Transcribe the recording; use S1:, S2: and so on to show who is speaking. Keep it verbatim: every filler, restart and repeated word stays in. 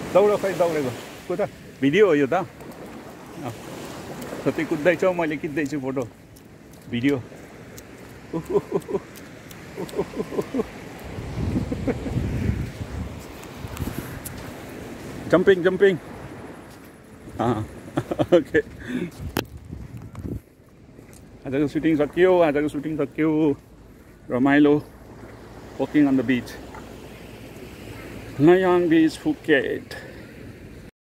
S1: दौड खै दौडेको कुदा भिडियो हो यो त कतै कुद्दैछौ मैले खिच्दैछु photo video jumping jumping okay आजको सुटिङ सकियो आजको सुटिङ सकियो रमाइलो walking on the beach Nayang Beach, Phuket.